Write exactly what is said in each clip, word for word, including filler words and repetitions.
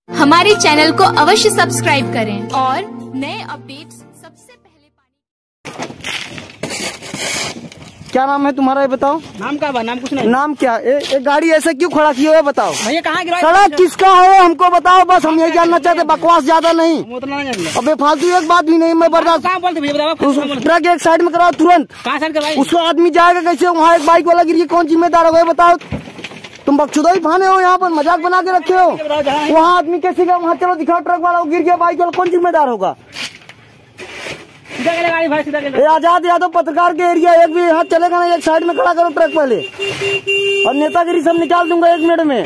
हमारे चैनल को अवश्य सब्सक्राइब करें और नए अपडेट्स सबसे पहले पाने। क्या नाम है तुम्हारा, ये बताओ। नाम क्या नाम कुछ नहीं। नाम क्या? ए, ए, गाड़ी ऐसे क्यों खड़ा किया है बताओ। भैया कहाँ गिरा? सड़क किसका है हमको बताओ, बस हम यही जानना चाहते, बकवास ज्यादा नहीं। अबे फालतू एक बात भी नहीं, मैं बर्दाश्त। ट्रक एक साइड में कराओ तुरंत। कहाँ साइड करवाई? उसको आदमी जाएगा कैसे? वहाँ एक बाइक वाला गिरी, कौन जिम्मेदार होगा बताओ। तुम बकचोदाई फाने हो, यहाँ पर मजाक बना के रखे हो। वहाँ आदमी कैसे गया? वहाँ चलो दिखाओ, ट्रक वाला गिर गया, बाइक वाला कौन जिम्मेदार होगा? ये आजाद यादव पत्रकार के एरिया, एक भी हाथ चलेगा ना, एक साइड में खड़ा करो ट्रक पहले, और नेतागिरी सब निकाल दूंगा एक मिनट में।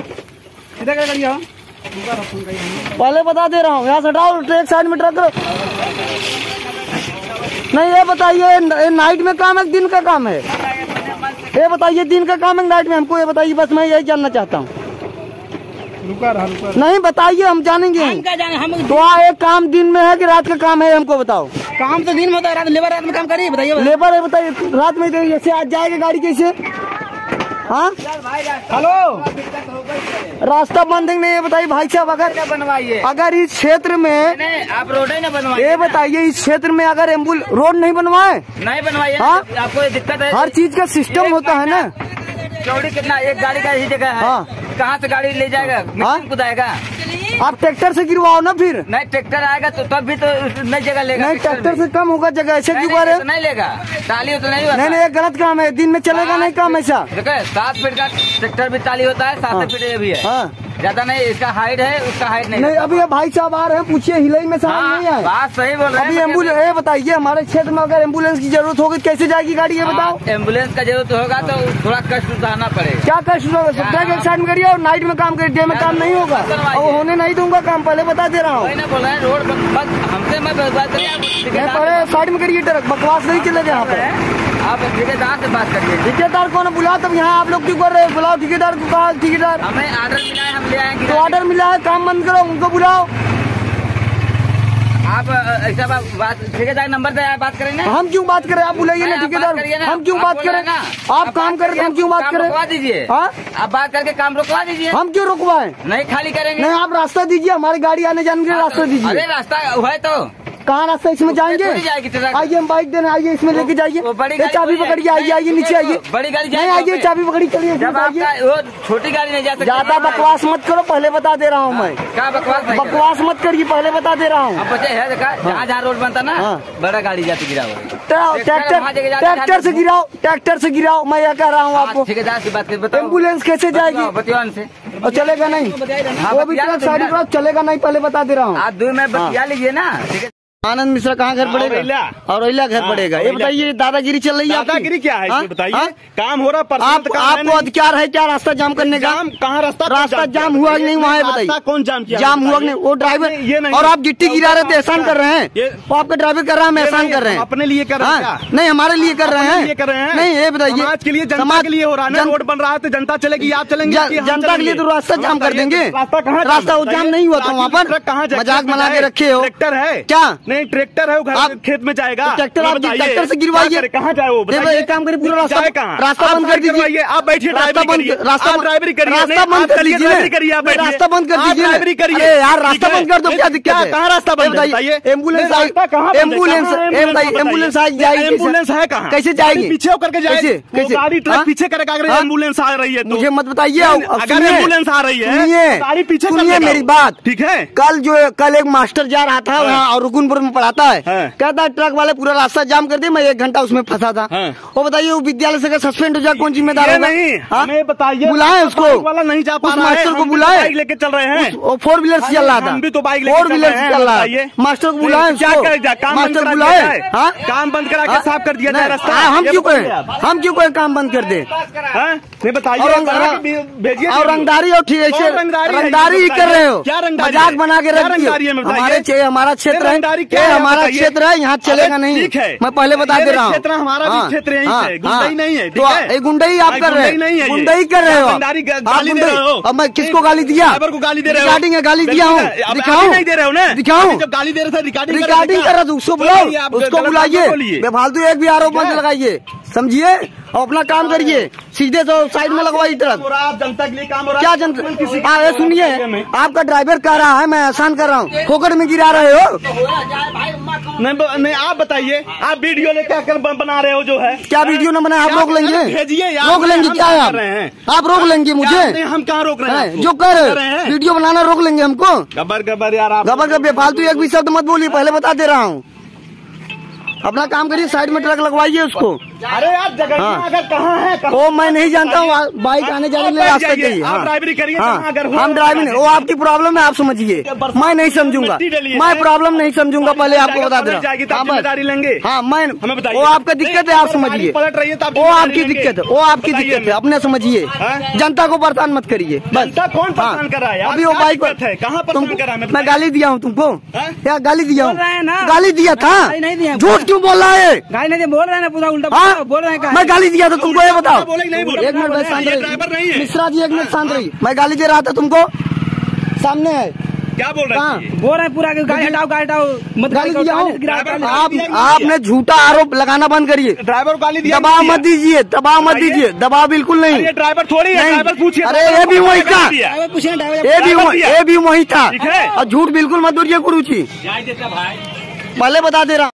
पहले बता दे रहा हूँ, यहाँ से हटाओ, एक साइड में ट्रक करो। नहीं ये बताइए, नाइट में काम है दिन का काम है? ये बताइए दिन का काम है नाइट में? हमको ये बताइए, बस मैं यही जानना चाहता हूँ। रुका रहा, रुका रहा। नहीं बताइए, हम जानेंगे। हम क्या जाने, हम तो एक काम दिन में है कि रात का काम है, हमको बताओ। काम तो दिन में होता है, रात लेबर रात में काम करिए, बताइए। लेबर है बताइए, रात में जैसे आज जाएगा गाड़ी कैसे? हाँ हेलो, रास्ता बंद नहीं है, बताइए भाई साहब। अगर बनवाइए, अगर इस क्षेत्र में आप रोड ही न बनवाइए। ये बताइए, इस क्षेत्र में अगर एम्बुल रोड नहीं बनवाए, नहीं बनवाइए, हाँ? आपको दिक्कत है। हर चीज का सिस्टम होता है ना। चौड़ी कितना, एक गाड़ी का ही जगह है। हाँ। कहाँ से गाड़ी ले जाएगा? हाँ? कुदाएगा? आप ट्रैक्टर से गिरवाओ ना फिर। नहीं, ट्रैक्टर आएगा तो तब भी तो नई जगह लेगा। नहीं, ट्रैक्टर से कम होगा जगह, ऐसे क्यों कर रहे हो? नहीं लेगा, टाली तो नहीं होता। नहीं नहीं, ये गलत काम है, दिन में चलेगा नहीं काम ऐसा। देखो, सात फीट का ट्रैक्टर भी टाली होता है, सात फीट ये भी है। हाँ। ज्यादा नहीं, इसका हाइट है, उसका हाइट नहीं। नहीं अभी ये भाई साहब आ रहे हैं, पूछिए, हिलाई में सामान नहीं आए। बात सही बोल रहे हैं। अभी एम्बुलेंस, ये बताइए हमारे क्षेत्र में अगर एम्बुलेंस की जरूरत होगी कैसे जाएगी गाड़ी, ये बताओ। एम्बुलेंस का जरूरत होगा तो थोड़ा कष्ट उठाना पड़ेगा। क्या कष्ट होगा? ट्रक एक साइड में करिए और नाइट में काम करिए, डे में काम नहीं होगा, और होने नहीं दूंगा काम, पहले बता दे रहा हूँ। बोल रहे हैं रोड बस हमसे मैं बात करिए, पहले साइड में करिए, ट्रक बकवास नहीं चलेगा यहाँ पे। आप ठेकेदार से बात करिए। ठेकेदार को ना बुलाओ, तब यहाँ आप लोग क्यों कर रहे हैं? बुलाओ ठेकेदार को। कहा ठेकेदार? हमें ऑर्डर मिला है, हम ले आएंगे। तो ऑर्डर मिला है, काम बंद करो, उनको बुलाओ। आप ऐसा बात, ठेकेदार नंबर दे, बात करें ना। हम क्यों बात करें? आप बुलाइए ना ठेकेदार, हम क्यों बात करें? आप काम करें, हम क्यों बात करें? रुकवा दीजिए। हाँ, आप बात करके काम रुकवा दीजिए। हम क्यों रुकवाएं? नहीं खाली करेंगे। नहीं, आप रास्ता दीजिए, हमारी गाड़ी आने जाने के लिए रास्ता दीजिए। अरे रास्ता है तो कहाँ रास्ता? इसमें जाएंगे? आइए, हम बाइक देने, आइए इसमें लेके जाइए। चाबी पकड़िए, आइए आइए नीचे आइए। बड़ी गाड़ी नहीं, आइए चाबी पकड़ी, चलिए। वो छोटी गाड़ी नहीं जा सकती। ज्यादा बकवास मत करो, पहले बता दे रहा हूँ मैं। क्या बकवास? बकवास मत करिए, पहले बता दे रहा हूँ। अब बचे है, जहाँ जहाँ रोड बनता ना, बड़ा गाड़ी जाती गिरा हुआ। ट्रैक्टर ट्रैक्टर से गिराओ, ट्रैक्टर से गिराओ, मैं यह कह रहा हूँ आपको। ठेकेदार से बात कर, एम्बुलेंस कैसे जाएगी? बतियान से और चलेगा नहीं, वो भी ट्रक सारी ट्रक चलेगा नहीं, पहले बता दे रहा हूँ। आप दूर में बतिया लीजिए ना। आनंद मिश्रा कहाँ घर पड़ेगा? और औरैया घर पड़ेगा। ये बताइए, दादागिरी चल रही है? दादागिरी क्या है बताइए? काम हो रहा, आप आपको अधिकार है क्या रास्ता जाम करने का? कहाँ रास्ता रास्ता जाम हुआ नहीं वहाँ बताइए? कौन जाम किया? जाम हुआ नहीं, वो ड्राइवर। और आप गिट्टी गिरा रहे थे, एहसान कर रहे हैं। वो आपका ड्राइवर कर रहा है, हम एहसान कर रहे हैं। अपने लिए कर रहे हैं? नहीं, हमारे लिए कर रहे हैं। कर रहे हैं? नहीं, ये बताइए, समाज के लिए, जनता के लिए हो रहा है। रोड बन रहा है तो जनता चलेगी, आप चलेंगे? जनता के लिए तो रास्ता जाम कर देंगे। रास्ता कहाँ? रास्ता जाम नहीं हुआ था वहाँ पर, कहाँ मजाक बना के रखे हो। ट्रैक्टर है क्या? नहीं, ट्रैक्टर है, आप खेत में जाएगा। ट्रैक्टर आप ट्रैक्टर से गिरवाइए। कहाँ जाए वो? एक काम करिए, पूरा रास्ता रास्ता बंद कर दीजिए। आप बैठिए, रास्ता बंद, रास्ता ड्राइवरी करिए, रास्ता बंद कर दीजिए, रास्ता बंद कर दीजिए, ड्राइवरी करिए यार, रास्ता बंद कर दो, क्या दिक्कत है? कहाँ रास्ता बंद बताइए? एम्बुलेंस आई, एम्बुलेंस एम्बुलेंस आई जाएगी, एम्बुलेंस है कहाँ? कैसे जाएगी? पीछे होकर के जाएगी, कैसे? गाड़ी ट्रक पीछे करके अगर एम्बुलेंस आ रही है तो मुझे मत बताइए। अगर एम्बुलेंस आ रही है, गाड़ी पीछे, सुनिए मेरी बात, ठीक है? कल जो कल एक मास्टर जा रहा था वहाँ और रुकुनपुर में पढ़ाता है, कहता है ट्रक वाले पूरा रास्ता जाम कर दिया, मैं एक घंटा उसमें फंसा था। वो बताइए, वो विद्यालय से सस्पेंड हो जाए, कौन जिम्मेदार होगा? नहीं, हमें बताइए, बुलाए उसको, वाला नहीं जा पा रहा है, मास्टर को बुलाए, बाइक लेके चल रहे हैं, फोर व्हीलर से चल रहा था, हम भी तो बाइक फोर व्हीलर से चल रहा है, मास्टर को बुलाए, क्या करेगा? काम मास्टर बुलाए, हाँ, काम बंद करा के साफ कर दिया जाए रास्ता। हम क्यों कहें, हम क्यों कहें काम बंद कर दे? बताइए, और रंगदारी और ठीक ऐसे रंगदारी ही कर रहे हो, क्या रंगदारी? मजाक बना के रख दिया। हमारे हमारा क्षेत्र है, हमारा क्षेत्र है, यहाँ चलेगा नहीं। मैं पहले बता दे रहा हूँ, क्षेत्र हमारा भी क्षेत्र यही है, गुंडई नहीं है। तो गुंडई आप कर रहे हैं, गुंडई कर रहे हो, गाली दे रहे हो। अब मैं किसको गाली दिया? ड्राइवर को गाली दे रहे हो। रिकॉर्डिंग है, गाली दिया हूँ, दिखाऊं? नहीं दे रहे हो ना? दिखाऊं? जब गाली दे रहे थे रिकॉर्डिंग रिकॉर्डिंग कर रहा था, उसको बुलाओ, उसको बुलाइए, बेफालतू एक भी आरोप मत लगाइए, समझिए। और अपना काम करिए, सीधे तो साइड में लगवाइए ट्रक। आप जनता के लिए काम हो रहा क्या जनता? हाँ सुनिए, आपका ड्राइवर कह रहा है मैं एहसान कर रहा हूँ, फोकट में गिरा रहे हो। नहीं नहीं, आप बताइए, आप वीडियो लेकर आकर बना रहे हो जो है। क्या वीडियो न बनाए? आप रोक लेंगे, भेजिए, रोक लेंगे क्या आप? आप रोक लेंगे मुझे? हम कहाँ रोक रहे हैं? जो कर वीडियो बनाना रोक लेंगे हमको? गबर गबर यार, आप गबर गबर फालतू एक भी शब्द मत बोलिए, पहले बता दे रहा हूँ। अपना काम करिए, साइड में ट्रक लगवाइए उसको। अरे यार जगह हाँ। अगर कहाँ है कहाँ? वो मैं नहीं जानता हूँ, बाइक आने जाने के लिए रास्ते चाहिए। आप ड्राइवरी करिए। हाँ, अगर हम ड्राइविंग, वो आपकी प्रॉब्लम है, आप समझिए, मैं नहीं समझूंगा, मैं प्रॉब्लम नहीं समझूंगा, पहले आपको बता दे रहा हूँ। जिम्मेदारी लेंगे। हाँ मैं, हमें बताइए, वो आपका दिक्कत है, आप समझिए, पलट रही है तो वो आपकी दिक्कत है, वो आपकी दिक्कत है, अपने समझिए, जनता को परेशान मत करिए बस। कौन परेशान कर रहा है? अभी वो बाइक है कहाँ परेशान कर रहा है? मैं गाली दिया हूँ तुमको? क्या गाली दिया हूँ? ना गाली दिया था? झूठ क्यों बोल रहा है? गाली नहीं बोल रहे हैं, पूरा उल्टा हाँ? बोल रहे हैं। मैं गाली दिया था तुमको, ये बताओ। बोले नहीं बोले? एक मिनट बस शांत रहिए। ड्राइवर नहीं है मिश्रा जी, एक मिनट शांत रहिए। मैं गाली दे रहा था तुमको, सामने है। क्या बोल रहे हाँ। हैं? बोल रहे हैं पूरा गाड़ी हटाओ, गाड़ी हटाओ, मत गाली दिया हूँ? ड्राइवर आप आपने झूठा आरोप लगाना बंद करिए। ड्राइवर को गाली दिया? दबाव मत दीजिए, दबाव मत दीजिए, दबाव बिल्कुल नहीं। ये ड्राइवर थोड़ी है, ड्राइवर पूछिए। अरे ये भी वही था, पूछे ये भी वही- ये भी वही था। ठीक है। और झूठ बिल्कुल मत बोलिए गुरु जी, भाई पहले बता दे रहा।